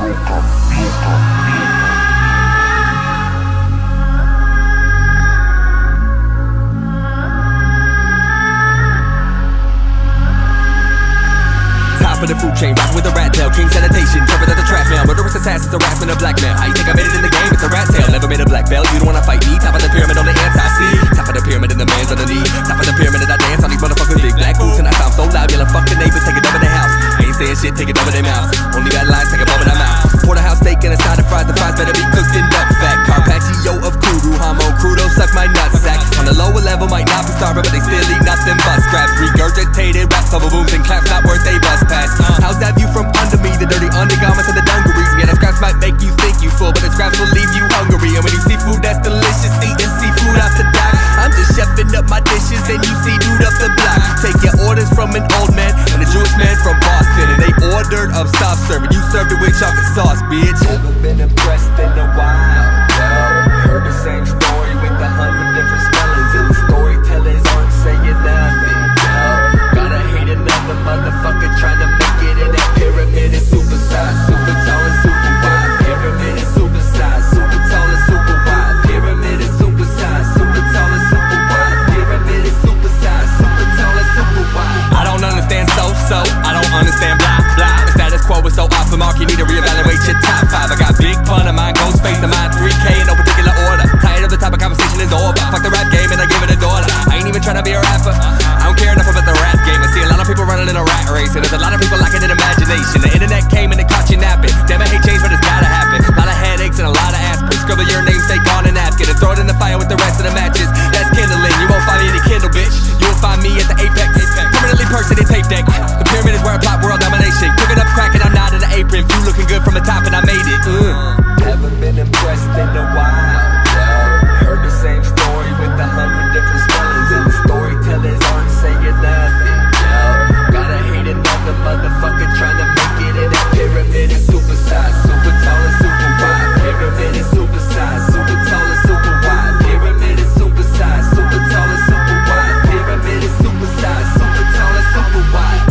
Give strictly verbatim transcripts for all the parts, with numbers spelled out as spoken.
Top of the food chain, rockin' with a rat tail, king sanitation, covered at the trash mail, murderous assassins, harassment, a blackmail. How you think I made it in the game? It's a rat tail, never made a black belt. You don't wanna fight me? Top of the pyramid on the anti-C. Top of the pyramid and the man's underneath. Top of the pyramid and I dance on these motherfuckers big black boots, and I sound so loud, yelling fuck the neighbors, take it over their house. Ain't saying shit, take it over their mouths. Only bad lines, take it over their mouth. Porterhouse steak and a side of fries, the fries better be cooked in duck fat. Carpaccio of kudu, homo crudo, suck my nutsack. On the lower level might not be starving, but they still eat nothing but scraps. Regurgitated raps over booms and claps, not worth a bus pass. How's that view from under me? The dirty undergarments and the dungarees. Yeah, the scraps might make you think you full, but the scraps will leave you hungry. And when you see food that's delicious, eating seafood off the dock, I'm just chefing up my dishes and you see dude up the block. Take your orders from an old man and a Jewish man from Boston, and they ordered up soft serve and you served it with chocolate sauce, bitch. Never been impressed in a while, yo. Heard the same story with a hundred different spellings, and the storytellers aren't saying nothing, yo. Gotta hate another motherfucker trying to make it in that pyramid is super size, super tall and super wide. Pyramid is super size, super tall and super wide. Pyramid is super size, super tall and super wide. Pyramid is super size, super tall and super wide. I don't understand so-so, I don't understand blah blah. The status quo is so off the mark, you need to reevaluate your top five. I got big pun of mine, ghost face of mine, three K in no particular order. Tired of the type of conversation is over. Fuck the rap game and I give it a daughter. I ain't even trying to be a rapper, I don't care enough about the rap game. I see a lot of people running in a rat race, and there's a lot of people lacking in imagination. The internet came and it caught you napping. Damn, I hate change, but it's gotta happen. A lot of headaches and a lot of aspirin. Scribble your namesake on a napkin and throw it in the fire with the rest of the matches. That's kindling. You won't find me in the Kindle, bitch. You will find me at the apex, permanently perched in the tape deck. The pyramid is where I plot world domination. Cooking up crack and I'm not in the apron. Few looking good from the top and I made it. Mm. Never been impressed in a while, yo. Heard the same story with a hundred different spellings, and the storytellers aren't saying nothing, yo. Gotta hate another motherfucker trying to make it in that pyramid is super size, super tall and super wide. Pyramid is super size, super tall and super wide. Pyramid is super size, super tall and super wide. Pyramid is super size, super tall and super wide.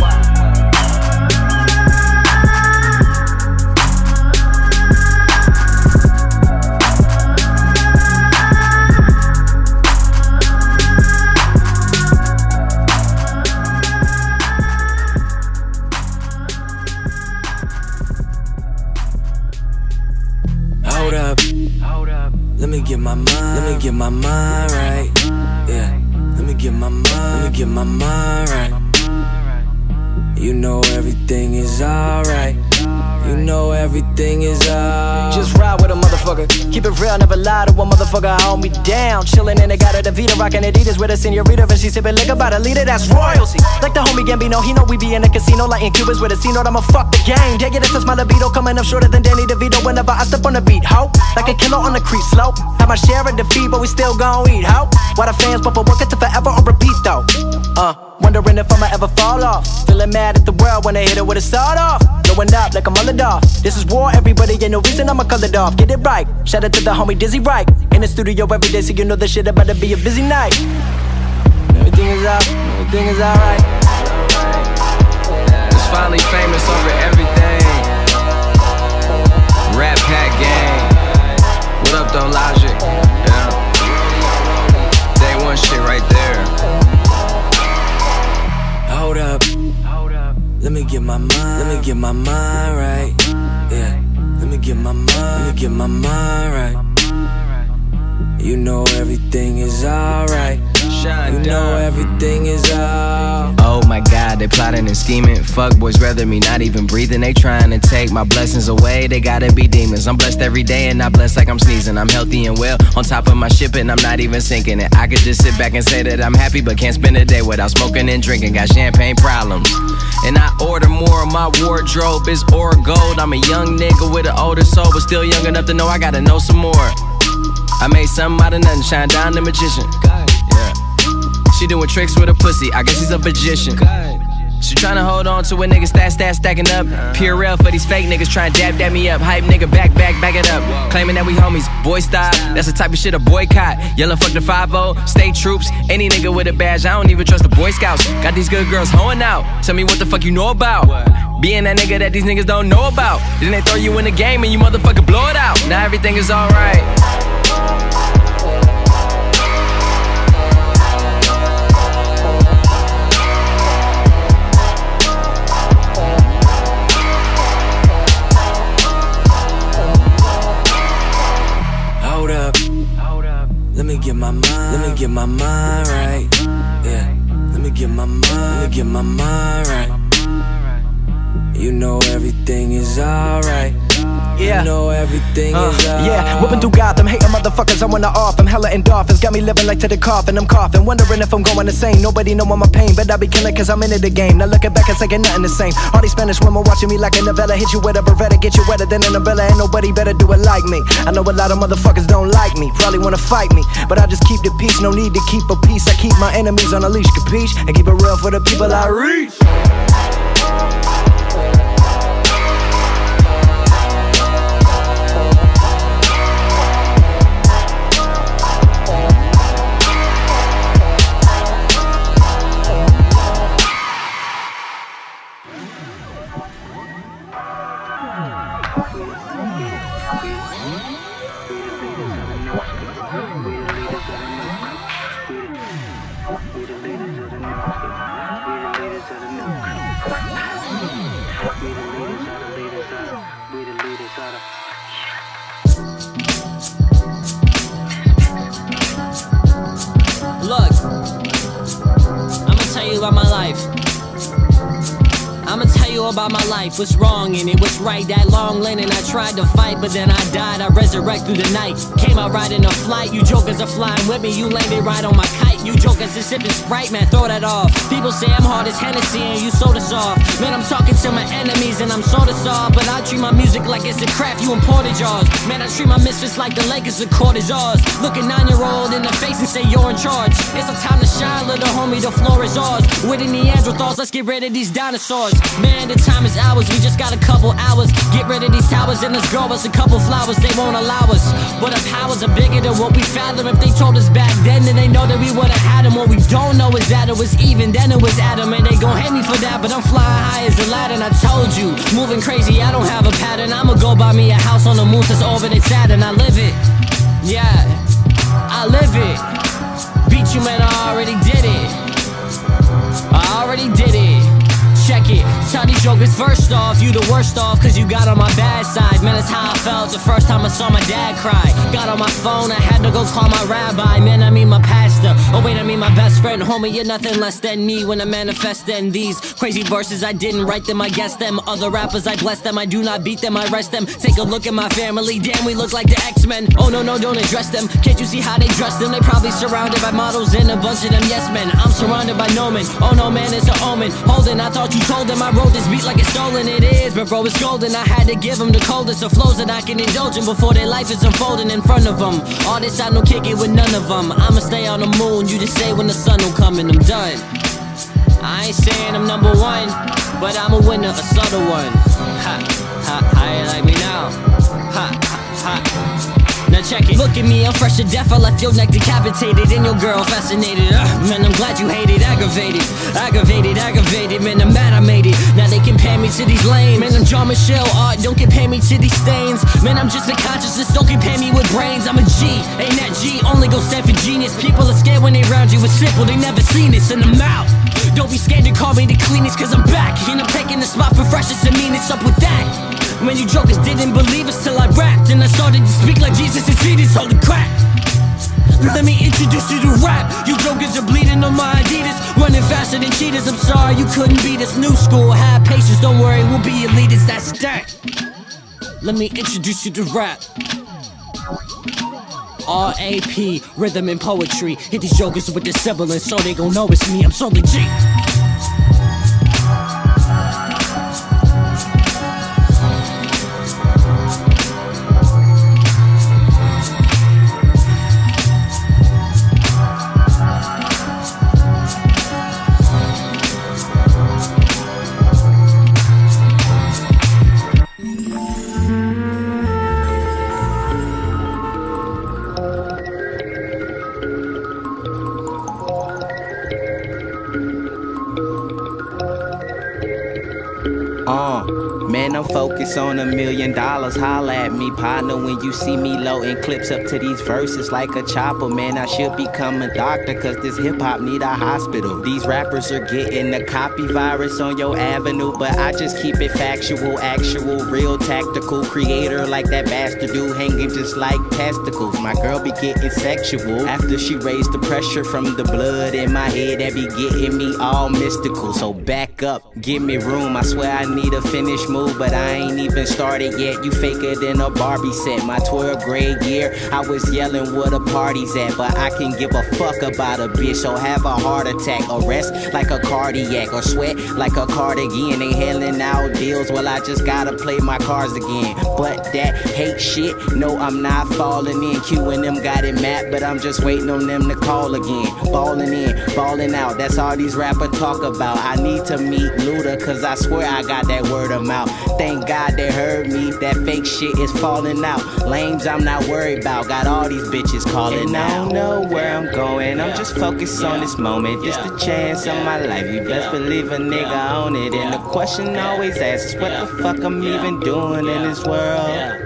Hold up, hold up. Let me get my mind, let me get my mind right. Yeah, let me get my mind, let me get my mind right. You know everything is alright. You know everything is alright. Just ride with a motherfucker. Keep it real, never lie to a motherfucker. Hold me down. Chillin' and they got a Davita, rockin' Adidas with a senorita, and she sippin' liquor by the liter. That's royalty. Like the homie Gambino, he know we be in the casino, lighting Cubans with a C-note. I'ma fuck the game. Yeah, yeah, that's my libido, coming up shorter than Danny DeVito. Whenever I step on the beat, ho, like a killer on the creep slope. Have my share of defeat, but we still gon' eat, ho. Why the fans bump a work it to forever on repeat though? Uh, wondering if I'ma ever fall off. Feeling mad at the world when they hit it with a sawed off. Going up like I'm mullered off. This is war, everybody, ain't no reason I'ma colored off. Get it right. Shout out to the homie Dizzy Right. In the studio every day, so you know this shit about to be a busy night. Everything is out, everything is alright. It's finally famous over everything. Rap Pack Gang. What up though, Logic? Yeah. Day one shit right there. Hold up, hold up. Let me get my mind, let me get my mind right. Yeah, let me get my mind, let me get my mind right. You know everything is alright. You know everything is all. Oh my God, they plotting and scheming. Fuck boys rather me not even breathing. They trying to take my blessings away. They gotta be demons. I'm blessed every day and not blessed like I'm sneezing. I'm healthy and well on top of my ship and I'm not even sinking it. I could just sit back and say that I'm happy, but can't spend a day without smoking and drinking. Got champagne problems. And I order more. My wardrobe is ore gold. I'm a young nigga with an older soul, but still young enough to know I gotta know some more. I made something out of nothing, shine down the magician. Yeah. She doing tricks with a pussy, I guess she's a magician. She tryna hold on to a nigga stat stat stacking up. Purell for these fake niggas tryna dab dab me up. Hype nigga back back back it up. Claiming that we homies, boy style. That's the type of shit a boycott. Yelling fuck the five oh, state troops. Any nigga with a badge, I don't even trust the Boy Scouts. Got these good girls hoeing out. Tell me what the fuck you know about. Being that nigga that these niggas don't know about. Then they throw you in the game and you motherfucker blow it out. Now everything is alright. Hold up, hold up. Let me get my mind, let me get my mind right. Yeah, let me get my mind, let me get my mind right. You know everything is alright. Yeah. You know everything uh, is alright. Yeah, whipping through Gotham, hating motherfuckers, I wanna off. I'm hella endorphins, got me living like to the coffin. I'm coughing, wondering if I'm going insane. Nobody know my pain, but I be killing cause I'm into the game. Now looking back, it's like ain't nothing the same. All these Spanish women watching me like a novella. Hit you with a Beretta, get you wetter than an umbrella. Ain't nobody better do it like me. I know a lot of motherfuckers don't like me, probably wanna fight me, but I just keep the peace, no need to keep a peace. I keep my enemies on a leash, capiche? And keep it real for the people I reach. Look, I'ma tell you about my life. I'ma tell you about my life, what's wrong in it, what's right. That long lane and I tried to fight, but then I died, I resurrect through the night. Came out riding a flight, you jokers are flying with me. You landed right on my kite, you jokers are sipping Sprite, man, throw that off. People say I'm hard as Hennessy and you soda soft. Man, I'm talking to my enemies and I'm sorta soft, but I treat my music like it's a craft, you imported yours. Man, I treat my misfits like the Lakers, the court is ours. Look a nine-year-old in the face and say you're in charge. It's a time to shine, little homie, the floor is ours. With the Neanderthals, let's get rid of these dinosaurs. Man, the time is ours, we just got a couple hours. Get rid of these towers and let's grow us a couple flowers. They won't allow us, but our powers are bigger than what we fathom. If they told us back then, then they know that we would've had them. What we don't know is that it was even, then it was Adam. And they gon' hate me for that, but I'm flying high as Aladdin. I told you, moving crazy, I don't have a pattern. I'ma go buy me a house on the moon since orbiting Saturn. I live it, yeah, I live it. Beat you, man, I already did it. I already did it. Check it, tell these jokers first off, you the worst off, cause you got on my bad side. Man, that's how I felt the first time I saw my dad cry. Got on my phone, I had to go call my rabbi. Man, I mean my pastor, oh wait, I mean my best friend. Homie, you're nothing less than me when I manifest in these crazy verses. I didn't write them, I guess them. Other rappers, I bless them, I do not beat them, I rest them. Take a look at my family, damn, we look like the X-Men. Oh no, no, don't address them, can't you see how they dress them? They probably surrounded by models and a bunch of them yes men. I'm surrounded by no men, oh no man, it's an omen. Holden, I thought you told them I wrote this beat like it's stolen. It is, but bro, it's golden. I had to give them the coldest of flows that I can indulge in before their life is unfolding in front of them. All this I don't kick it with none of them. I'ma stay on the moon, you just say when the sun will come and I'm done. I ain't saying I'm number one, but I'm a winner, a subtle one. Ha, ha, how you like me now? Ha, ha, ha. Now check it, look at me, I'm fresh to death. I left your neck decapitated and your girl fascinated. uh, Man, I'm glad you hate it, aggravated. Aggravated, aggravated, man, I'm mad I made it. Now they compare me to these lames. Man, I'm John Michelle art, don't compare me to these stains. Man, I'm just a consciousness, don't compare me with brains. I'm a G, ain't that G, only go stand for genius. People are scared when they round you, it's simple, they never seen this, and I'm out. Don't be scared to call me the cleanest, cause I'm back. And I'm taking the spot for freshest and meanest, up with that. Man, you jokers didn't believe us till I rapped, and I started to speak like Jesus and see this, holy crap. Let me introduce you to rap. You jokers are bleeding on my Adidas, running faster than cheaters. I'm sorry you couldn't beat us. New school, have patience, don't worry, we'll be your leaders, that's that. Let me introduce you to rap. R A P, rhythm and poetry. Hit these jokers with the sibilance so they gon' know it's me, I'm so legit. I'm focused on a million dollars. Holla at me, partner, when you see me loading clips up to these verses like a chopper. Man, I should become a doctor, cause this hip-hop need a hospital. These rappers are getting the copy virus on your avenue, but I just keep it factual, actual, real tactical. Creator like that bastard dude, hanging just like testicles. My girl be getting sexual after she raised the pressure from the blood in my head that be getting me all mystical. So back up, give me room. I swear I need a finished move, but I ain't even started yet. You faker than a Barbie set. My twelfth grade year, I was yelling where the party's at, but I can give a fuck about a bitch. So have a heart attack, or rest like a cardiac, or sweat like a cardigan. They hailing out deals, well I just gotta play my cards again. But that hate shit, no I'm not falling in. Q and them got it mapped, but I'm just waiting on them to call again. Balling in, balling out, that's all these rappers talk about. I need to meet Luda, cause I swear I got that word of mouth. Thank God they heard me, that fake shit is falling out. Lames I'm not worried about, got all these bitches calling out. I don't know where I'm going, I'm just focused on this moment. This the chance of my life, you best believe a nigga own it. And the question always asks, what the fuck I'm even doing in this world?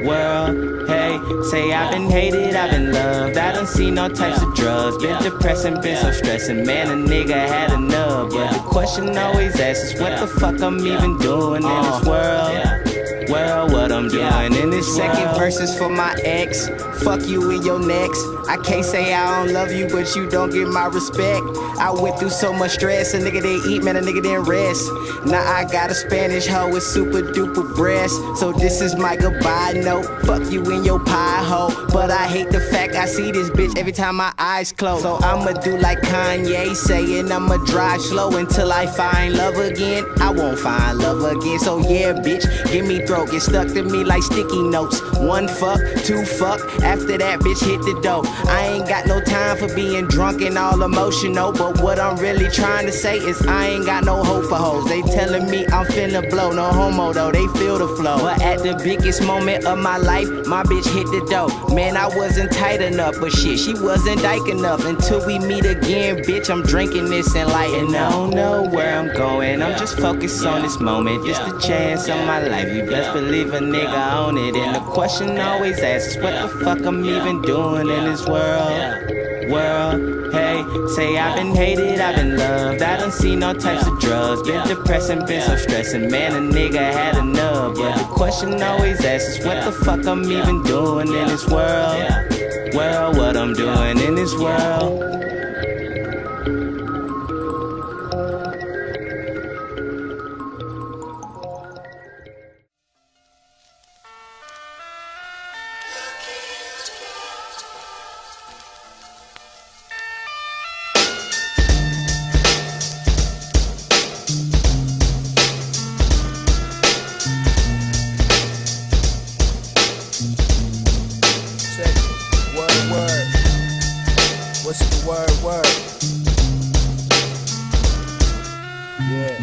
World, hey, say I've been hated, I've been loved, I done seen all types of drugs, been depressed and been so stressing, man a nigga had enough. But the question always asks is what the fuck I'm even doing in this world? Well, what I'm doing in this second verse is for my ex. Fuck you in your next. I can't say I don't love you, but you don't get my respect. I went through so much stress, a nigga didn't eat, man, a nigga didn't rest. Now I got a Spanish hoe with super duper breasts. So this is my goodbye note. Fuck you in your pie hole. But I hate the fact I see this bitch every time my eyes close. So I'ma do like Kanye saying, I'ma drive slow until I find love again. I won't find love again. So yeah, bitch, give me throat. Get stuck to me like sticky notes. One fuck, two fuck. After that, bitch, hit the dope. I ain't got no time for being drunk and all emotional. But what I'm really trying to say is I ain't got no hope for hoes. They telling me I'm finna blow. No homo though, they feel the flow. But at the biggest moment of my life, my bitch hit the dope. Man, I wasn't tight enough, but shit, she wasn't dyke enough. Until we meet again, bitch, I'm drinking this and lighting up. I don't know where I'm going, I'm just focused on this moment. This the chance of my life, you best believe a nigga own it. And the question always asks, what the fuck I'm even doing in this world? World, hey, say I've been hated, I've been loved, I done seen all types of drugs, been depressed and been so stressing, man a nigga had enough. But the question always asks is what the fuck I'm even doing in this world? World, what I'm doing in this world? What's the word, word? Yeah.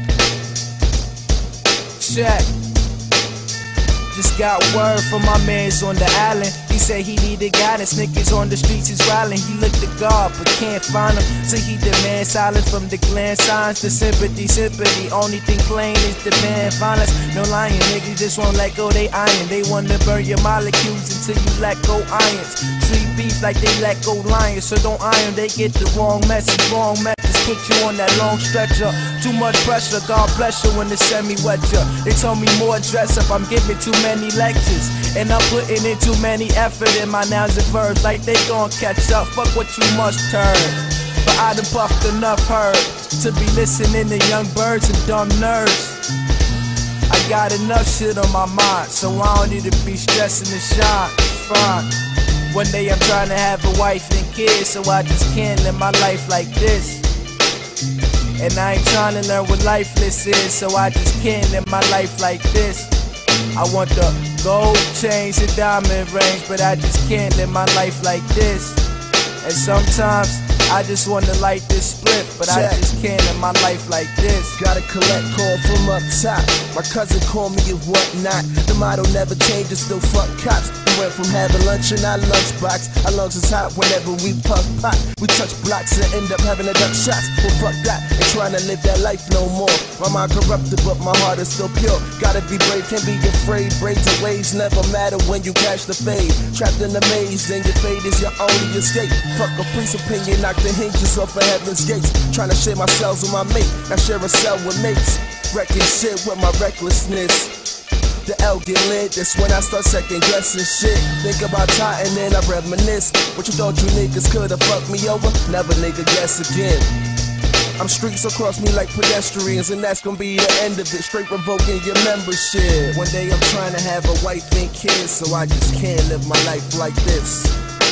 Check. Just got word from my mans on the island. He said he needed guidance, niggas on the streets is wildin'. He looked to God but can't find him, so he demands silence from the gland signs. The sympathy, sympathy, only thing plain is demand violence. No lying, niggas just won't let go they iron. They wanna burn your molecules until you let go irons. Treat beef like they let go lions, so don't iron, they get the wrong message, wrong message. Put you on that long stretcher. Too much pressure, God bless you when the semi wet ya. They told me more dress up, I'm giving too many lectures, and I'm putting in too many effort in my nouns and verbs, like they gon' catch up. Fuck what you must turn. But I done puffed enough herb to be listening to young birds and dumb nerds. I got enough shit on my mind, so I don't need to be stressing and shine. Fine. One day I'm trying to have a wife and kids, so I just can't live my life like this. And I ain't trying to learn what lifeless is, so I just can't live my life like this. I want the gold chains and diamond rings, but I just can't live my life like this. And sometimes I just wanna light this split, but I just can't live my life like this. Gotta collect call from up top. My cousin called me and whatnot. The motto never changes, still fuck cops. We went from having lunch in our lunchbox. Our lungs is hot whenever we puff pot. We touch blocks and end up having a duck shots. Well, fuck that, ain't trying to live that life no more. My mind corrupted, but my heart is still pure. Gotta be brave, can't be afraid. Braids and waves never matter when you catch the fade. Trapped in the maze, then your fate is your only escape. Fuck a priest's opinion, knock the hinges off of heaven's gates. Trying to share my cells with my mate, now share a cell with mates. Wrecking shit with my recklessness. The L get lit, that's when I start second guessing shit. Think about Titan and I reminisce. What you thought you niggas could've fucked me over? Never nigga guess again. I'm streets across me like pedestrians, and that's gonna be the end of it. Straight revoking your membership. One day I'm trying to have a wife and kids, so I just can't live my life like this.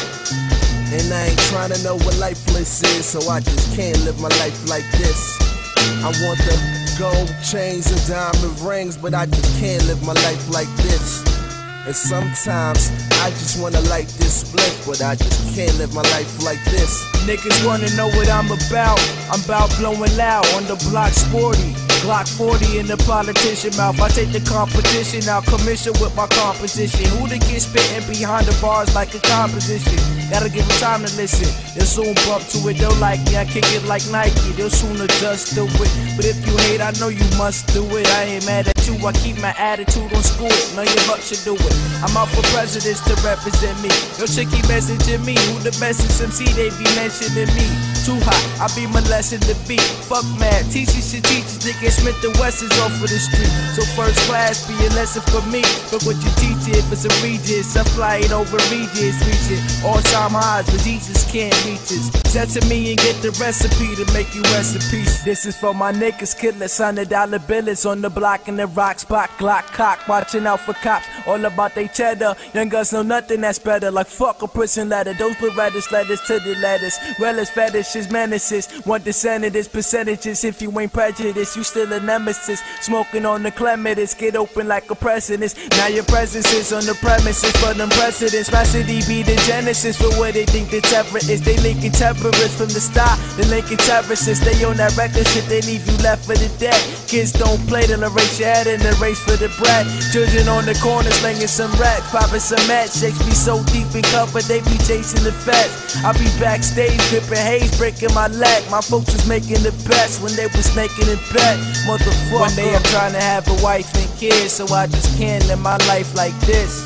And I ain't trying to know what lifeless is, so I just can't live my life like this. I want the gold chains and diamond rings, but I just can't live my life like this. And sometimes I just wanna light this split, but I just can't live my life like this. Niggas wanna know what I'm about. I'm about blowing loud on the block sporty. Glock forty in the politician mouth. I take the competition out, commission with my composition. Who to get spitting behind the bars like a composition? Gotta give them time to listen. They'll soon bump to it, they'll like me, I kick it like Nike. They'll soon adjust to it. But if you hate, I know you must do it. I ain't mad at you, I keep my attitude on school. None of your luck should do it. I'm out for presidents to represent me. Yo, chicky messaging me. Who the best is M C? They be mentioning me. Too hot, I be molesting the beat. Fuck mad, teachers should teach us. They get Smith and West is off of the street. So first class be a lesson for me. But what you teach it, if it's a regis, I fly it over regis, reach it. All time highs, but Jesus can't reach us. Send to me and get the recipe to make you rest in peace. This is for my niggas, killers, hundred dollar billets on the block in the rock spot, Glock cock, watching out for cops. All about they cheddar. Young guns know nothing that's better. Like fuck a prison letter. Those Berettas letters to the letters. Relish fetishes, menaces. One descendants, percentages. If you ain't prejudiced, you still a nemesis. Smoking on the clematis, get open like a precedence. Now your presence is on the premises for them precedents. My city be the genesis for what they think the terror is. They linking terrorists from the start. The linking terrorists, they on that record shit. They leave you left for the dead. Kids don't play, they'll erase your head in the race for the bread. Children on the corner slinging some racks, popping some match. Shakes be so deep in cover, they be chasing the feds. I be backstage dripping haze, breaking my leg. My folks was making the best when they was snaking in bed. Motherfucker. One day I'm trying to have a wife and kids, so I just can't live my life like this.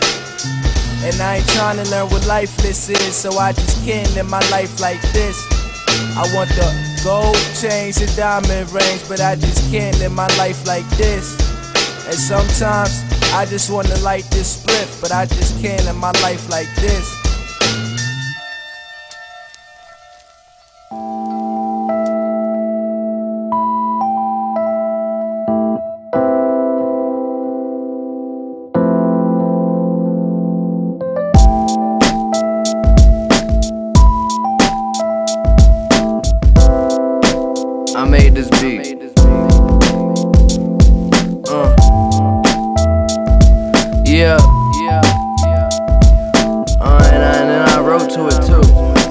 And I ain't trying to learn what lifeless is, so I just can't live my life like this. I want the gold chains and diamond rings, but I just can't live my life like this. And sometimes I just wanna light this split, but I just can't live my life like this. I made this beat. Uh. Yeah. Uh, and, I, and then I wrote to it too.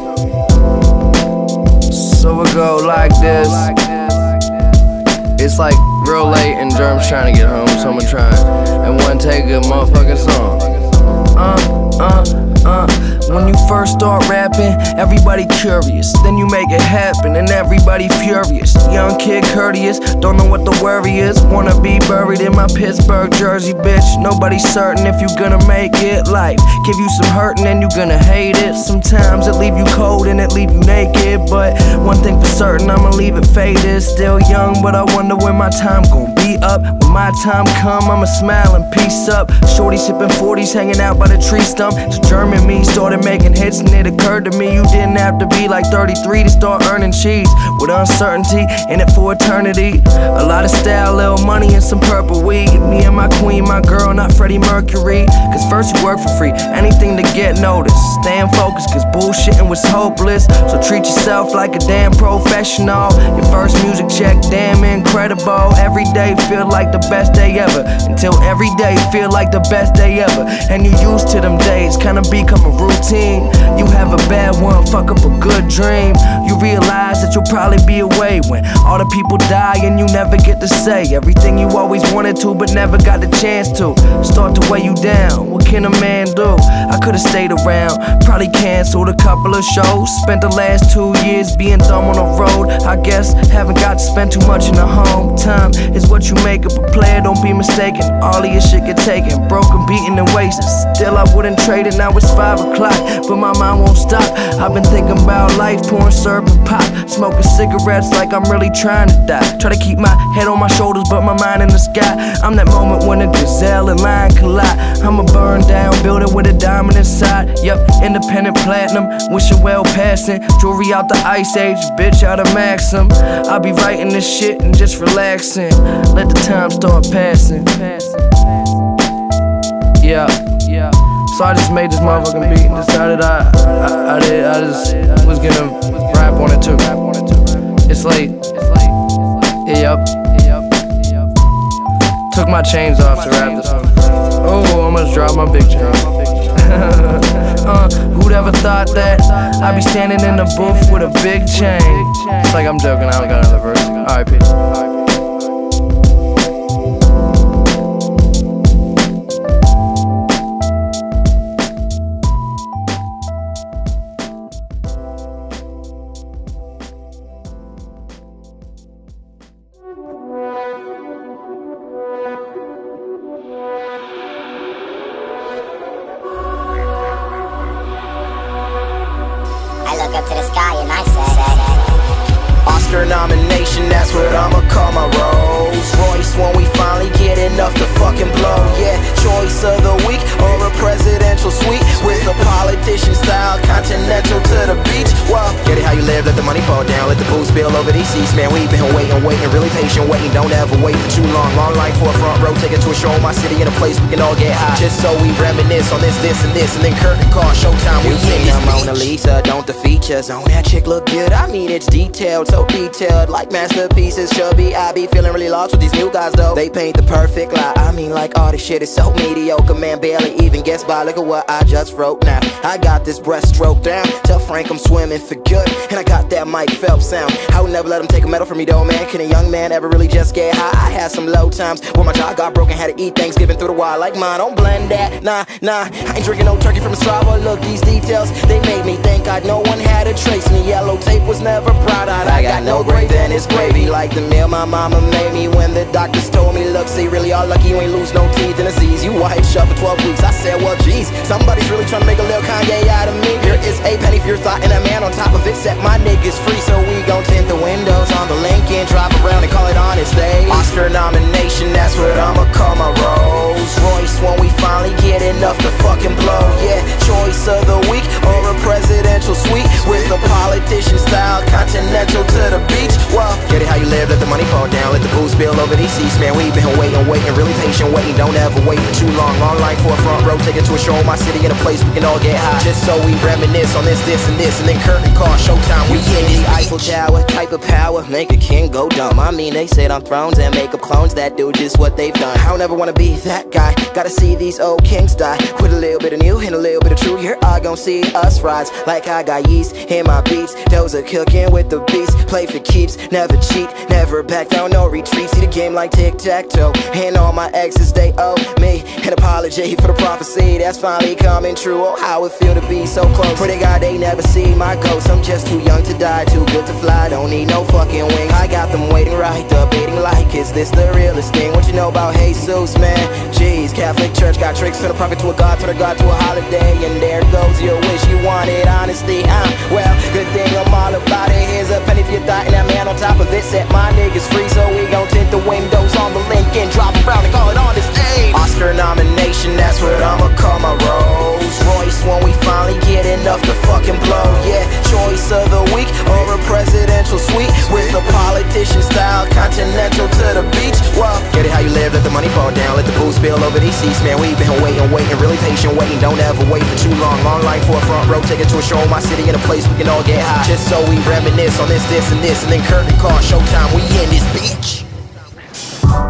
So it go like this. It's like real late and Germ's trying to get home, so I'ma try and one take a motherfucking song. Uh, uh, uh. When you first start rapping, everybody curious. Then you make it happen and everybody furious. Young kid courteous, don't know what the worry is. Wanna be buried in my Pittsburgh jersey, bitch. Nobody's certain if you gonna make it. Life give you some hurt and then you gonna hate it. Sometimes it leave you cold and it leave you naked. But one thing for certain, I'ma leave it faded. Still young, but I wonder when my time gon' be up. When my time come, I'ma smile and peace up. Shorty sipping forties, hanging out by the tree stump. So German me started making hits and it occurred to me you didn't have to be like thirty-three to start earning cheese. With uncertainty in it for eternity. A lot of style, little money and some purple weed. Me and my queen, my girl, not Freddie Mercury. Cause first you work for free, anything to get noticed. Staying focused cause bullshitting was hopeless. So treat yourself like a damn professional. Your first music check, damn incredible. Every day feel like the best day ever. Until every day feel like the best day ever. And you used to them days, kinda become a routine. fifteen. You have a bad one, fuck up a good dream. You realize that you'll probably be away when all the people die and you never get to say everything you always wanted to but never got the chance to. Start to weigh you down, what can a man do? I could've stayed around, probably canceled a couple of shows. Spent the last two years being dumb on the road. I guess haven't got to spend too much in the home. Time is what you make of a player, don't be mistaken. All of your shit get taken, broken, beaten and wasted. Still I wouldn't trade it, now it's five o'clock, but my mind won't stop. I've been thinking about life, pouring syrup and pop, smoking cigarettes like I'm really trying to die. Try to keep my head on my shoulders, but my mind in the sky. I'm that moment when a gazelle and lion collide. I'm a burn down building with a diamond inside. Yup, independent platinum, wishing well passing. Jewelry out the ice age, bitch out of Maxim. I'll be writing this shit and just relaxing. Let the time start passing. Yeah, yeah. So I just made this motherfucking beat and decided I, I, I did, I just was gonna rap on it too. It's late. Yeah, yup. Took my chains off to rap this one. Oh, I almost dropped my big chain. uh, who'd ever thought that I'd be standing in the booth with a big chain? It's like I'm joking, I don't got another verse. R I P Up to the sky and I said Oscar nomination, that's what I'ma call my Rolls Royce when we finally get enough to fucking blow. Yeah, choice of the week or a presidential suite with a politician style, continental to the beach. Well, get it how you live, let the money fall down, let the booze spill over these seats. Man, we've been waiting, waiting, really patient, waiting. Don't ever wait for too long. Long line for a front row, take it to a show in my city in a place we can all get high. Just so we reminisce on this, this, and this, and then curtain call, showtime. We in this Mona Lisa, don't the features on that chick look good? I mean, it's detailed, so detailed, like masterpieces should be. I be feeling really lost with these new guys though. They paint the perfect lie. I mean, like all this shit is so mediocre, man, barely even gets by. Look at what I just wrote now. I got this breaststroke down. Tell Frank I'm swimming for good, and I got that Mike Phelps sound. I would never let him take a medal from me though, man. Can a young man ever really just get high? I had some low times when my jaw got broken, had to eat Thanksgiving through the wire like mine. Don't blend that, nah, nah. I ain't drinking no turkey from a straw, but look, these details, they made me think I no one had to trace me. Yellow tape was never proud-eyed. I got no grade, then it's gravy, like the meal my mama made me when the doctors told me, look, see, really all lucky you ain't lose no teeth in a disease. You white shut for twelve weeks. I said, well, geez, somebody's really trying to make a little Kanye out of me. Here is a penny for your thought and a man on top of it. Set my niggas free, so we gon' tint the windows on the Lincoln, drive around and call it honest day. Oscar nomination, that's what I'ma call my Rolls Royce when we finally get enough to fucking blow. Yeah, choice of the week or a presidential suite with a politician style, continental to the beach. Well, get it how you live, let the money fall down, let the booze spill over these seats. Man, we've been waiting, waiting, really patient, waiting. Don't ever wait for too long. Long line for a front row, take it to a show in my city in a place we can all get high. Just so we reminisce on this, this, and this, and then curtain call, showtime. We in the Eiffel Tower, type of power, make a king go dumb. I mean, they sit on thrones and make up clones that do just what they've done. I don't ever wanna be that guy. Gotta see these old kings die with a little bit of new and a little bit of true. You're all gon' see us rise like I got yeast in my beats. Those are cooking with the beats. Play for keeps, never cheat, never back down, no retreat. See the game like tic-tac-toe, and all my exes, they owe me an apology for the prophecy that's finally coming true. Oh, how it feel to be so close. Pray to God they never see my ghost. I'm just too young to die, too good to fly. Don't need no fucking wings. I got them waiting right, debating like, is this the realest thing? What you know about Jesus, man? Jeez, Catholic Church got tricks. Turn a prophet to a god, turn a god to a holiday, and there goes your wish. You wanted honesty, uh, well, good thing I'm all about it. Here's a penny for your thought, and that man on top of it set my niggas free. So we gon' tint the windows on the Lincoln, drop around and call it on this day. Oscar nomination, that's what I'ma call my Rolls Royce when we finally get enough to fucking blow. Yeah, choice of the week or a presidential suite with a politician style, continental to the beach. Well, get it how you live, let the money fall down, let the booze spill over these seats. Man, we've been waiting, waiting, really patient, waiting. Don't ever wait for too long. Long line for a front row, take it to a show in my city in a place we can all get high. Just so we reminisce on this, this, and this, and then curtain call, showtime. We in this bitch.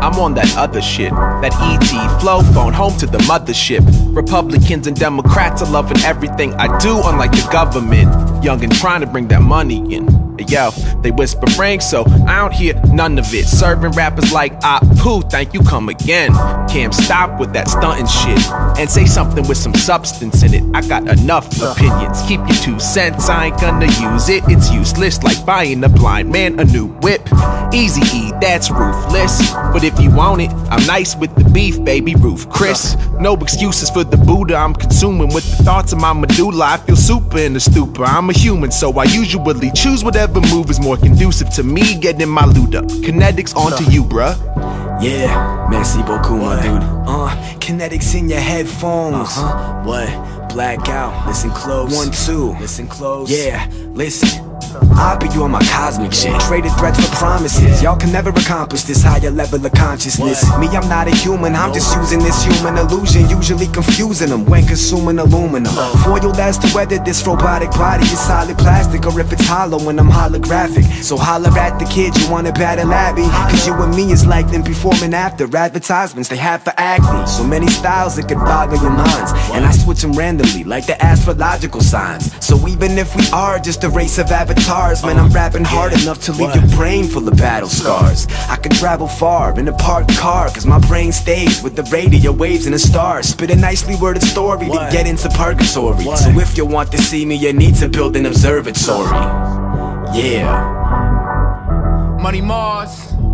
I'm on that other shit. That E T flow phone, home to the mothership. Republicans and Democrats are loving everything I do, unlike the government. Young and trying to bring that money in. Yo, they whisper frank, so I don't hear none of it. Serving rappers like ah poo, thank you, come again. Can't stop with that stunting shit. And say something with some substance in it. I got enough opinions. Keep your two cents, I ain't gonna use it. It's useless, like buying a blind man a new whip. Easy E, that's ruthless. But if you want it, I'm nice with the beef, baby. Roof Chris. No excuses for the Buddha I'm consuming. With the thoughts of my medulla, I feel super in the stupor. I'm a human, so I usually choose whatever move is more conducive to me getting my loot up. Kinetics onto you, bruh. Yeah, merci beaucoup, my dude. Uh, kinetics in your headphones. Uh-huh. What? Blackout. Listen close. One, two. Listen close. Yeah, listen. I'll be on my cosmic shit. Traded threats for promises. Y'all can never accomplish this higher level of consciousness. Me, I'm not a human. I'm just using this human illusion, usually confusing them when consuming aluminum. Foiled as to whether this robotic body is solid plastic or if it's hollow when I'm holographic. So holler at the kid you wanna battle at me, cause you and me is like them before and after advertisements they have for acne. So many styles that could boggle your minds, and I switch them randomly like the astrological signs. So even if we are just a race of avatars, man, I'm rapping hard enough to leave your brain full of battle scars. I could travel far in a parked car, cause my brain stays with the radio waves and the stars. Spit a nicely worded story to get into purgatory. So if you want to see me, you need to build an observatory. Yeah. Money Mars,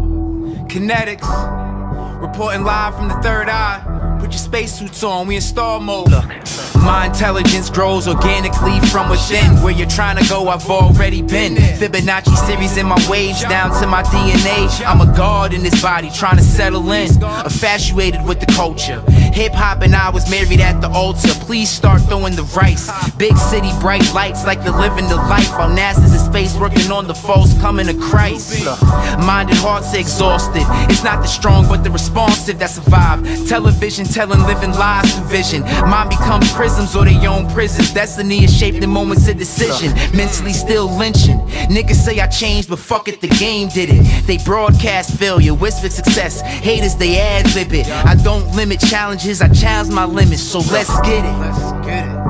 Kinetics, reporting live from the third eye. Put your spacesuits on, we in star mode. Look. My intelligence grows organically from within. Where you're trying to go, I've already been. Fibonacci series in my waves down to my D N A. I'm a god in this body trying to settle in, infatuated with the culture. Hip hop and I was married at the altar. Please start throwing the rice. Big city, bright lights like they're living the life. While NASA's in space working on the false coming of Christ. Mind and heart's exhausted. It's not the strong but the responsive that survive. Television telling living lies through vision. Mind becomes prisms or their own prisons. Destiny is shaped in moments of decision. Mentally still lynching. Niggas say I changed, but fuck it, the game did it. They broadcast failure, whispered success. Haters, they ad-lib it. I don't limit challenges, I challenge my limits. So let's get it. Let's get it.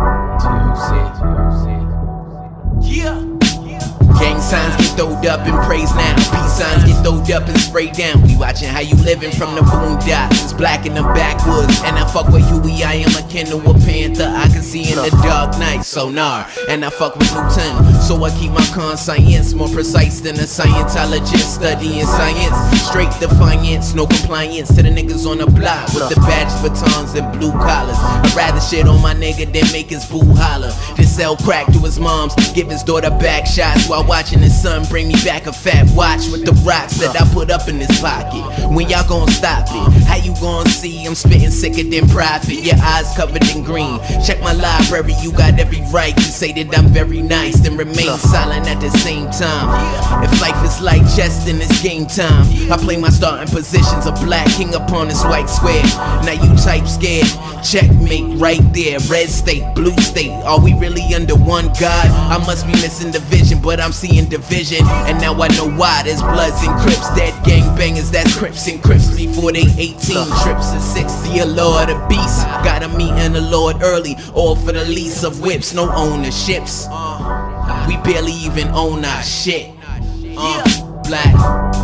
Yeah. Gang signs get throwed up and praised now. Peace signs get throwed up and sprayed down. We watching how you living from the boondocks. It's black in the backwoods. And I fuck with Huey, I am akin to a panther. I can see in the dark night, sonar. And I fuck with Lieutenant. So I keep my conscience more precise than a Scientologist studying science. Straight defiance, no compliance to the niggas on the block with the badge batons and blue collars. I'd rather shit on my nigga than make his boo holler. Then sell crack to his moms, give his daughter back shots while watching his son bring me back a fat watch with the rocks that I put up in his pocket. When y'all gon' stop it? How you gon' see I'm spitting sicker than profit? Your eyes covered in green. Check my library, you got every right to say that I'm very nice, then remain silent at the same time. If life is like chess, then it's game time. I play my starting positions, a black king upon this white square. Now you type scared, checkmate right there. Red state, blue state, are we really under one God? I must be missing the vision, but I'm seeing division. And now I know why. There's Bloods and Crips, dead gangbangers, that's Crips and Crips before they eighteen trips and sixty. A Lord of Beasts, got a meeting the Lord early, all for the lease of whips, no ownerships. We barely even own our shit. Uh, black.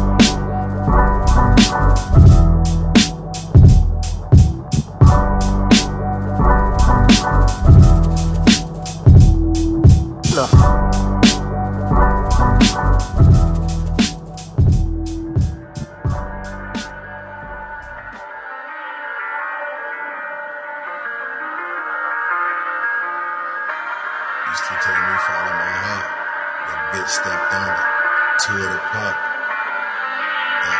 Used to tell me follow my heart. That bitch stepped on it. Two of the pop. Yeah.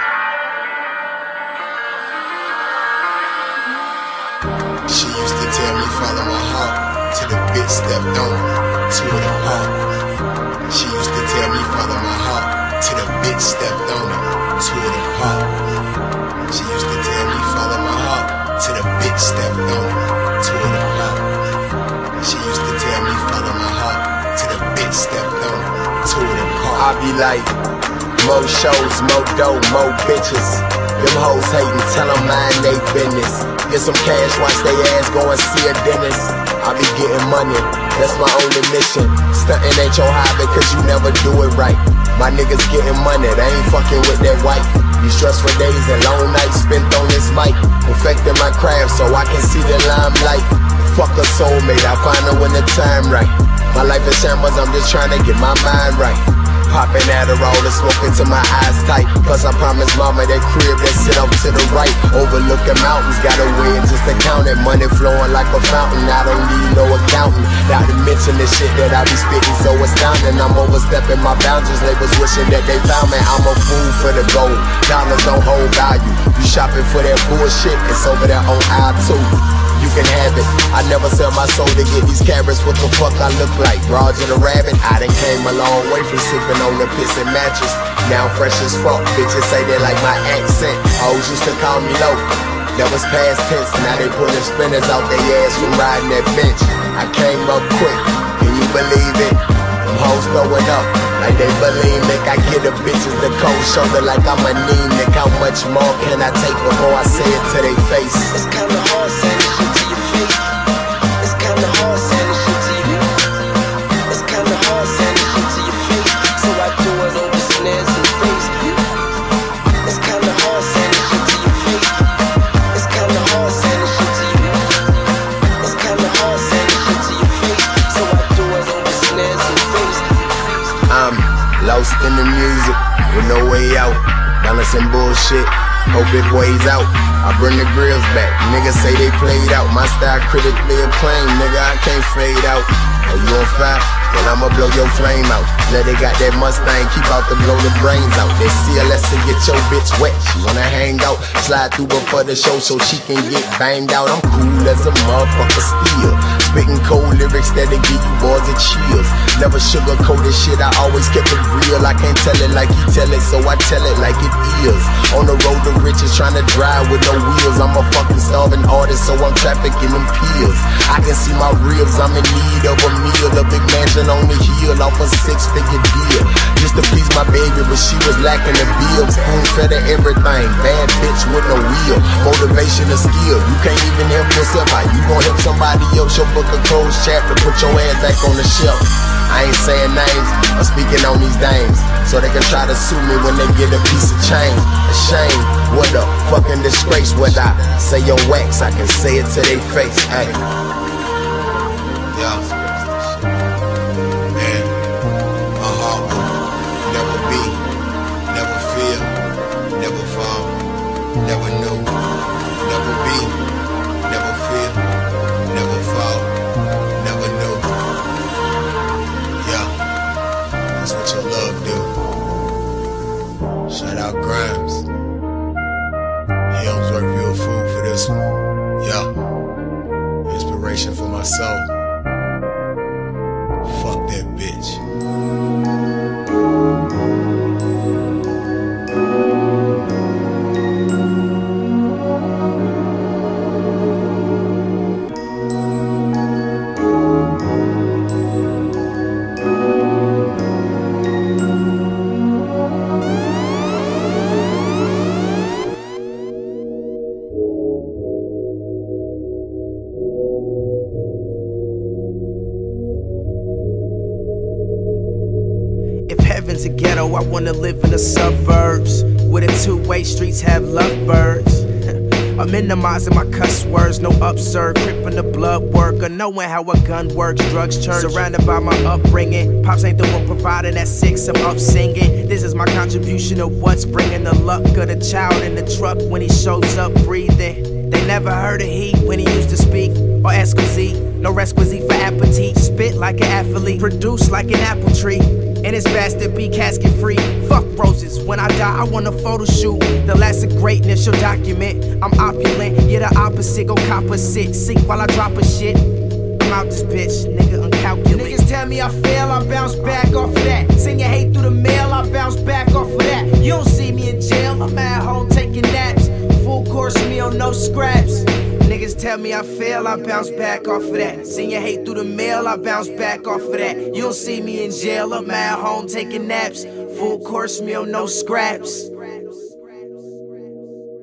She used to tell me follow my heart. Till the bitch stepped on it. Two of the pop. She used to tell me follow my heart. Till the bitch stepped on it. Two of the pop. She used to tell me follow my heart. Till the bitch stepped on it. Two of the pop. She used to tell me follow my heart. Till the bitch stepped on it. Two of them pop. I be like, more shows, more dough, more bitches. Them hoes hatin', tell them mind they business. Get some cash, watch they ass go and see a dentist. I be getting money, that's my only mission. Stuntin' ain't your hobby cause you never do it right. My niggas getting money, they ain't fucking with that white. These stressful days and long nights spent on this mic, perfecting my craft so I can see the limelight. Fuck a soulmate, I find her when the time right. My life is shambles, I'm just trying to get my mind right. Popping Adderall and smoking till my eyes tight. Plus I promised mama that crib that sit up to the right, overlooking mountains. Got a way just to count it, money flowing like a fountain. I don't need no accountant. Not to mention the shit that I be spitting so astounding. I'm overstepping my boundaries. Labels wishing that they found me. I'm a fool for the gold. Dollars don't hold value. You shopping for that bullshit? It's over there on aisle two. You can have it. I never sell my soul to get these carrots. What the fuck I look like? Roger the rabbit. I done came a long way from sipping on the piss and mattress. Now I'm fresh as fuck. Bitches say they like my accent. Hoes used to call me low. That was past tense. Now they pulling spinners out their ass from riding that bench. I came up quick. Can you believe it? Them hoes throwing up like they believe me. I get the bitches the cold shoulder like I'm anemic. How much more can I take before I say it to their face? It's kinda hard saying this shit to your face. It's kinda hard saying this shit to you. It's kinda hard saying this shit to your face. So I do it over snares and face. It's kinda hard saying this shit to your face. It's kinda hard saying this shit to you. It's kinda hard saying this shit to your face. So I do it over snares and face. I'm lost in the music with no way out. Balancing bullshit, hope it weighs out. I bring the grills back, niggas say they played out. My style critically acclaimed, nigga, I can't fade out. Are you on fire? Well, I'ma blow your flame out. Now they got that Mustang, keep out to blow the brains out. They C L S to get your bitch wet, she wanna hang out. Slide through before the show so she can get banged out. I'm cool as a motherfucker still, spitting cold lyrics that'll give you boys the chills. Never sugarcoated shit, I always kept it real. I can't tell it like he tell it, so I tell it like it is. On the road to riches, trying to drive with no wheels. I'm a fucking starving artist, so I'm trafficking them pills. I can see my ribs, I'm in need of a meal. A big mansion on the hill, off a six-figure deal. Just to please my baby, but she was lacking the bills. Spoon fed her everything, bad bitch with no wheel. Motivation and skill, you can't even help yourself. How you gon' help somebody else? Your book a closed chapter, put your ass back on the shelf. I ain't saying names, I'm speaking on these dames, so they can try to sue me when they get a piece of change. A shame, what a fucking disgrace. What I say your wax, I can say it to their face. Hey, yeah, man, my heart will never be, never feel, never fall, never know, never be, never feel, never fall, never know. Yeah, that's what your love do. Shout out Grimes. He helps work real food for this one. Yeah, inspiration for my soul. Fuck that bitch. A ghetto, I wanna live in the suburbs where the two-way streets have lovebirds. I'm minimizing my cuss words, no absurd, crippin' the blood work, or knowing how a gun works, drugs, church. Surrounded by my upbringing, pops ain't the one providing that six, I'm up singing. This is my contribution of what's bringing the luck of the child in the truck when he shows up breathing. They never heard of he when he used to speak, or exquisite, no requisite for appetite. Spit like an athlete, produce like an apple tree. And it's best to be casket free. Fuck roses, when I die I want a photo shoot. The last of greatness you'll document. I'm opulent, yeah the opposite, go cop a sit. Sink while I drop a shit. I'm out this bitch, nigga uncalculate. Niggas tell me I fail, I bounce back off of that. Send your hate through the mail, I bounce back off of that. You don't see me in jail, I'm at home taking naps. Full course meal, no scraps. Niggas tell me I fail, I bounce back off of that. Send your hate through the mail, I bounce back off of that. You don't see me in jail, I'm at home taking naps. Full course meal, no scraps.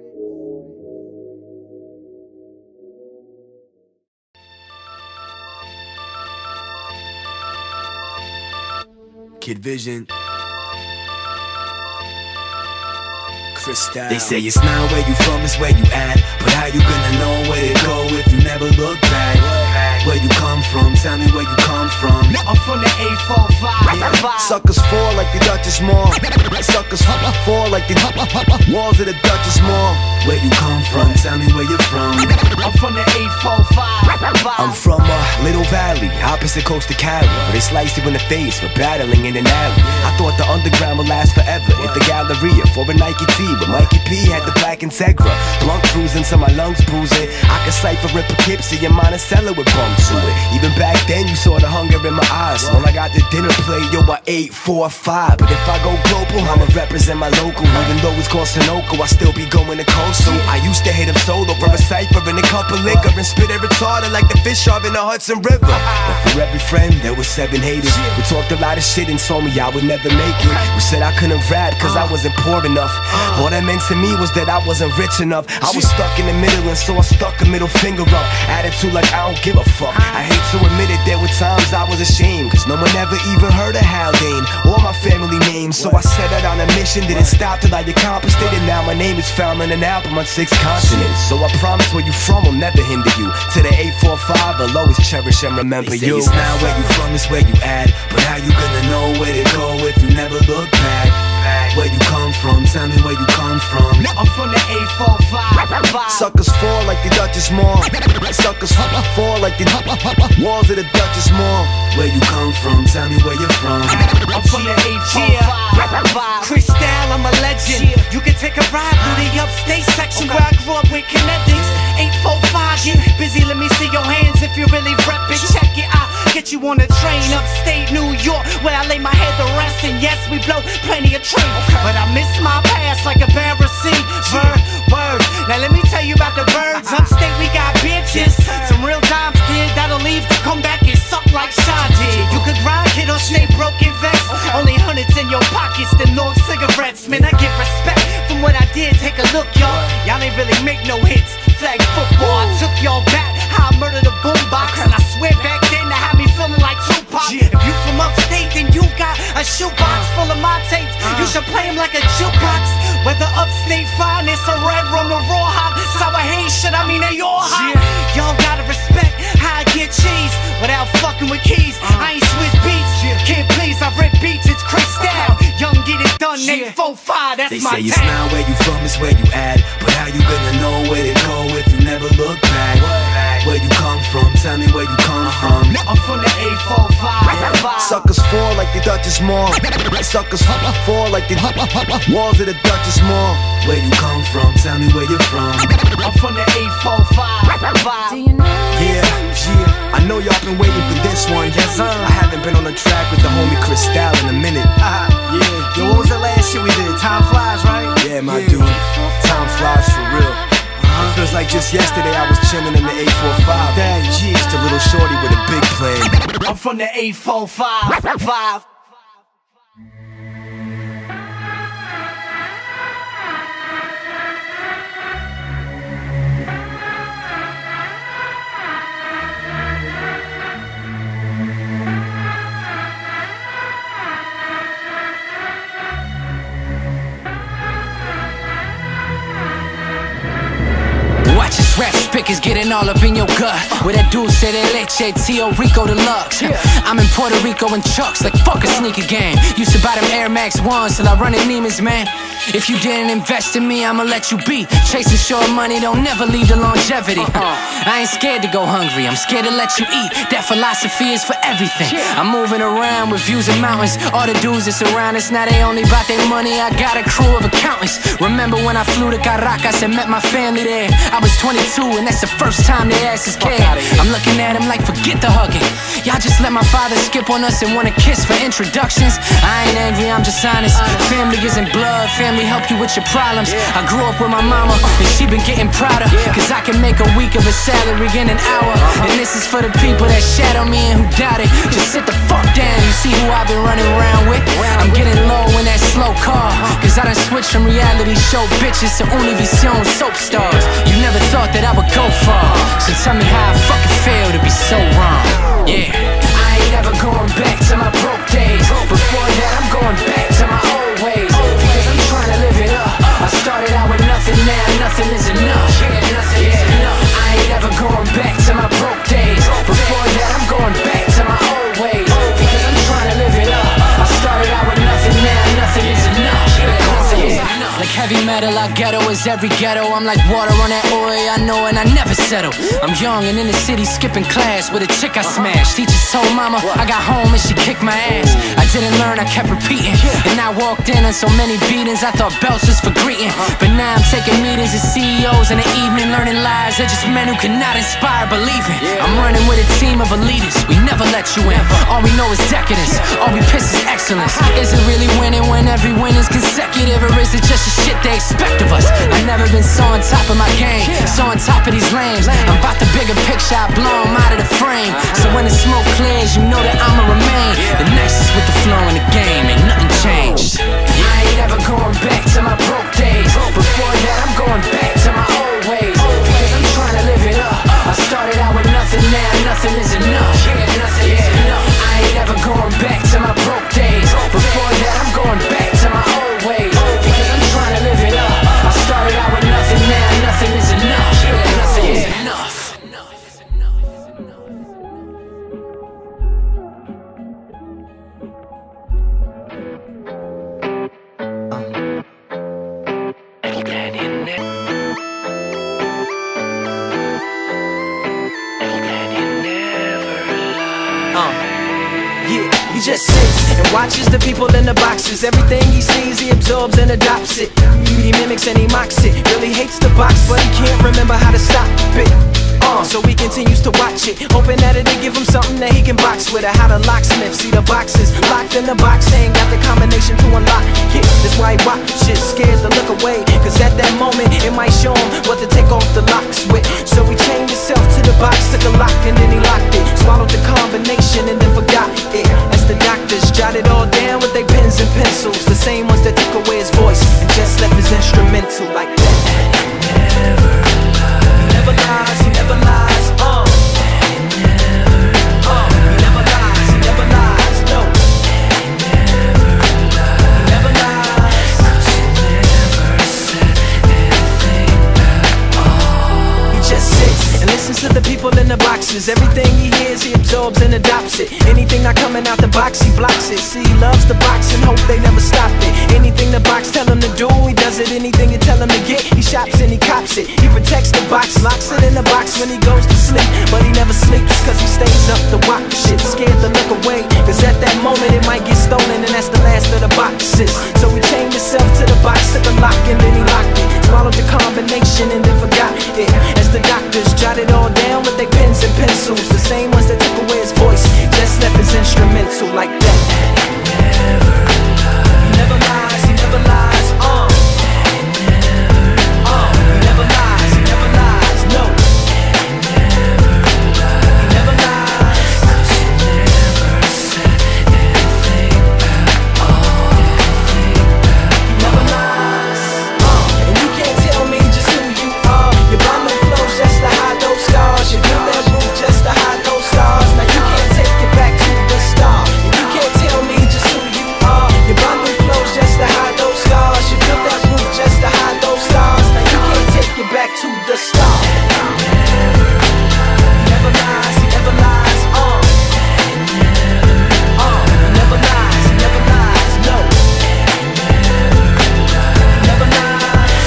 Kid Vision. They say it's not where you from, it's where you at. But how you gonna know where to go if you never look back? Where you come from, tell me where you come from. I'm from the eight four five. Yeah. Suckers fall like the Duchess Mall. Suckers fall like the walls of the Duchess Mall. Where you come from, tell me where you're from. I'm from the eight four five. I'm from a little valley, opposite coast of Cali, where they sliced you in the face for battling in an alley. I thought the underground would last forever. Hit the Galleria for a Nike tee, but Mikey P had the black Integra. Blunt cruising till my lungs bruising. I could cipher in Poughkeepsie and Monticello with bumps to it. Even back then you saw the hunger in my eyes. When I got the dinner plate, yo, I eight four five. But if I go global, I'ma represent my local. Even though it's called Sunoco, I still be going to coastal. I used to hit him solo for a cipher and a cup of liquor and spit it retarded like the fish off in the Hudson River. But for every friend, there was seven haters who talked a lot of shit and told me I would never make it. Who said I couldn't rap cause I wasn't poor enough. All that meant to me was that I wasn't rich enough. I was stuck in the middle and so I stuck a middle finger up. Attitude like I don't give a fuck. I hate to admit it, there were times I was ashamed, cause no one ever even heard of Haldane or my family name. So I set out on a mission, didn't stop till I accomplished it. And now my name is found on an album on six continents. So I promise where you from will never hinder you. To the eight four five, I'll always cherish and remember they say you. It's not where you from, it's where you at. But how you gonna know where to go if you never look back? Where you come from, tell me where you come from. I'm from the eight four five. Suckers fall like the Duchess Mall. Suckers fall like the walls of the Duchess Mall. Where you come from, tell me where you're from. I'm from the eight four five. Chris Style, I'm a legend. You can take a ride through the upstate section where I grew up with kinetics. eight four five, get busy, let me see your hands if you really rep it. Check it out, get you on the train upstate New York where I lay my head to rest. And yes, we blow plenty of train, but I miss my past like a embarrassing word, word. Now let me tell you about the birds. Upstate we got bitches, some real dimes, kid, that'll leave to come back and suck like Sean did. You could grind, kid, or stay broken vexed. Only hundreds in your pockets, the long cigarettes. Man, I get respect from what I did. Take a look, y'all. Y'all ain't really make no hits. Flag football, I took y'all back. How I murdered a boombox, and I swear back then I had me feeling like Tupac. If you from upstate, then you got a shoebox full of my tapes. You should play them like a jukebox. Whether upstate finest or red rum or raw hop, sour Haitian, I mean they all hot. Y'all gotta respect how I get cheese without fucking with keys. I ain't Swiss beats, can't please. I rip beats, it's Chris Style. Young get it done, eight four five, that's they my say it's not where you from, it's where you at. But how you gonna know where to go if you never look back? Where you come from, tell me where you come from. I'm from the eight four five. Suckers fall like the Duchess Mall. Suckers fall like the walls of the Duchess Mall. Where you come from, tell me where you're from. I'm from the eight four five. Yeah, yeah. I know y'all been waiting for this one. Yes, sir. I haven't been on the track with the homie Chris Style in a minute. Uh, yeah. Yo, what was the last shit we did? Time flies, right? Yeah, my yeah. dude. Time flies for real. It feels like just yesterday I was chilling in the eight four five. Dang, G, just a little shorty with a big plan. I'm from the eight four five. Five. Watch his rap spickers getting all up in your gut. With that dulce de leche, Tio Rico Deluxe. I'm in Puerto Rico in chucks like fuck a sneaker game. Used to buy them Air Max ones till I run in Neiman's, man. If you didn't invest in me, I'ma let you be. Chasing short money don't never lead to longevity. I ain't scared to go hungry, I'm scared to let you eat. That philosophy is for everything. I'm moving around with views of mountains. All the dudes that surround us, now they only about their money. I got a crew of accountants. Remember when I flew to Caracas and met my family there? I was twenty-two and that's the first time they asses cared. I'm looking at him like forget the hugging. Y'all just let my father skip on us and want a kiss for introductions. I ain't angry, I'm just honest. Family isn't blood, family help you with your problems. I grew up with my mama and she been getting prouder, cause I can make a week of a salary in an hour. And this is for the people that shadow me and who doubt it. Just sit the fuck down, you see who I've been running around with. I'm getting low in that slow car, cause I done switched from reality show bitches to Univision soap stars. You never thought that I would go far, so tell me how I fucking feel to be so wrong. Yeah, I ain't ever going back to my broke days. Before that is every ghetto. I'm like water on that oil, I know, and I never settle. I'm young and in the city skipping class with a chick I smashed. Teacher told mama I got home and she kicked my ass. I didn't learn, I kept repeating, and I walked in on so many beatings I thought belts was for greeting. But now I'm taking meetings with C E Os in the evening, learning lies. They're just men who cannot inspire believing. I'm running with a team of elitists, we never let you in. All we know is decadence, all we piss is excellence. Is it really winning when every win is consecutive, or is it just the shit they expect of us? I've never been so on top of my game, so on top of these lames. I'm about the bigger picture, I blow them out of the frame. So when the smoke clears, you know that I'ma remain the nicest with the flow in the game, ain't nothing changed. I ain't ever going back to my broke days. Before that, I'm going back to my old ways, because I'm trying to live it up. I started out with nothing, now nothing is enough. Yeah, nothing is enough. I ain't ever going back to my broke days. Before that, I'm going back to my old ways, because I'm trying to live it up. I started out with nothing, now nothing is enough. Yeah, nothing is enough. He just sits and watches the people in the boxes. Everything he sees, he absorbs and adopts it. He mimics and he mocks it. Really hates the box, but he can't remember how to stop it. Uh, so he continues to watch it, hoping that it'll give him something that he can box with. Or how the locksmith see the boxes locked in the box, ain't got the combination to unlock it. That's why he watches, scared to look away, cause at that moment it might show him what to take off the locks with. So he chained himself to the box, took a lock and then he locked it. Swallowed the combination and then forgot it. As the doctors jotted all down with their pens and pencils, the same ones that took away his voice and just left his instrumental like that. He never lies, he never lies, uh. Uh, he never lies, he never lies, no. He never lies. He just sits and listens to the people in the boxes. Everything he hears, he absorbs and adopts it. Anything not coming out the box, he blocks it. See, he loves the box and hope they never stop it. Anything the box tell him to do, he does it. Anything you tell him to get, he shops and he cops it. He protects the box, locks it in the box when he goes to sleep. But he never sleeps cause he stays up to watch shit, scared to look away, cause at that moment it might get stolen and that's the last of the boxes. So he chained himself to the box, took a lock and then he locked it. Swallowed the combination and then forgot it. As the doctors jotted all down with their pens and pencils, the same ones that took away his voice, just left his instrumental like that. He never lies, he never lies, uh. Uh, he never lies, he never lies, no. He never lies. He never lies, uh. And you can't tell me just who you are. You buy new clothes just to hide those scars. You build that roof just to hide those stars. Now you can't take it back to the start. And you can't tell me just who you are. You buy new clothes just to hide those scars. You built that roof just to hide those stars. Now you can't take it back to the start. He never lies, he never lies, uh. Uh, he never lies, he never lies, no. He never lies.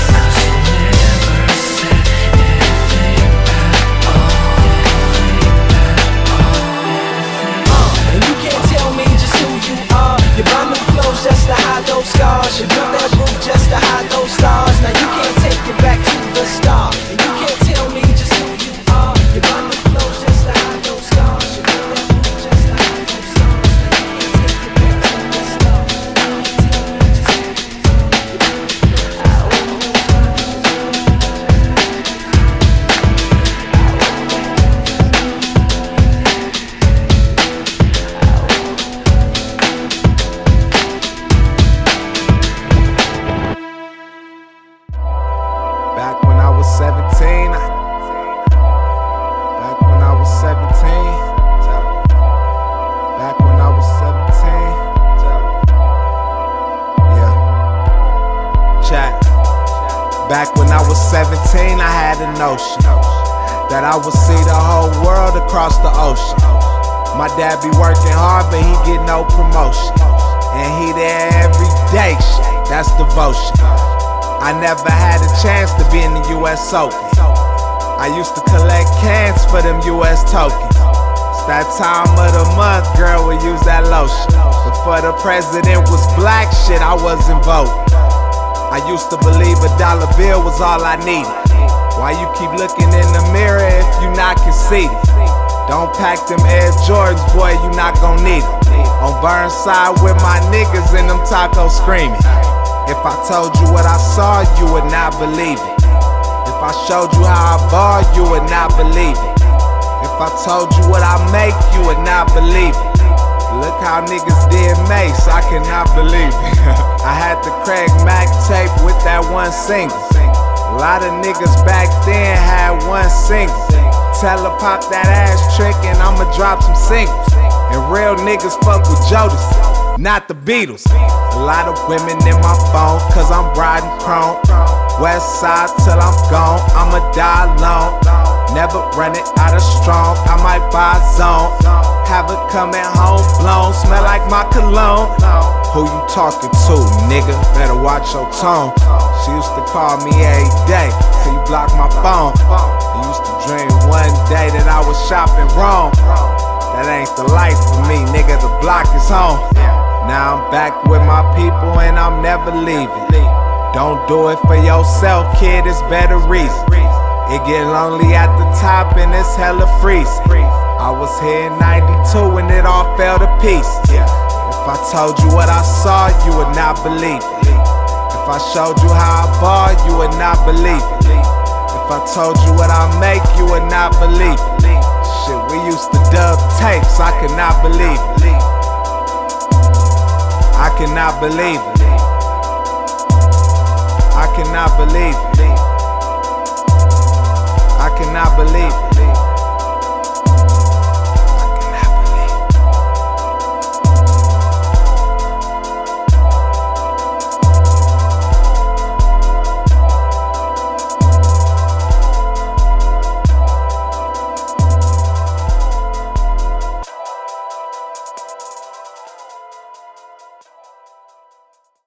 Uh, and you can't tell me just who you are. You buy new clothes just to hide those scars. You built that roof just to hide those stars. Now you can't take it back to the start. And you can't tell me just who you are. You buy new clothes just to hide those scars. You built that roof just to hide those stars. Now you can't take it back to the start. Back when I was seventeen. Back when I was seventeen. Back when I was seventeen. Yeah. Chat. Back when I was seventeen, I had a notion that I would see the whole world across the ocean. My dad be working hard, but he get no promotion. And he there every day, shit, that's devotion. I never had a chance to be in the U S Open. I used to collect cans for them U S tokens. It's that time of the month, girl, we use that lotion. Before the president was black, shit, I wasn't voting. I used to believe a dollar bill was all I needed. Why you keep looking in the mirror if you not conceited? Don't pack them Air Jordans, boy, you not gon' need them. On Burnside with my niggas and them tacos screaming. If I told you what I saw, you would not believe it. If I showed you how I ball, you would not believe it. If I told you what I make, you would not believe it. Look how niggas did Mace, I cannot believe it. I had the Craig Mack tape with that one single. A lot of niggas back then had one single. Tell her pop that ass trick and I'ma drop some singles. And real niggas fuck with Jodeci, not the Beatles. A lot of women in my phone, cause I'm riding chrome. West side till I'm gone, I'ma die alone. Never running out of strong, I might buy a zone. Have it coming home blown, smell like my cologne. Who you talking to, nigga? Better watch your tone. She used to call me every day, till you block my phone. I used to dream one day that I was shopping wrong. That ain't the life for me, nigga, the block is home. Now I'm back with my people and I'm never leaving. Don't do it for yourself, kid, it's better reason. It get lonely at the top and it's hella freezing. I was here in ninety-two and it all fell to pieces. If I told you what I saw, you would not believe it. If I showed you how I ball, you would not believe it. If I told you what I make, you would not believe it. Shit, we used to dub tapes, I could not believe it. I cannot believe it. I cannot believe it. I cannot believe it.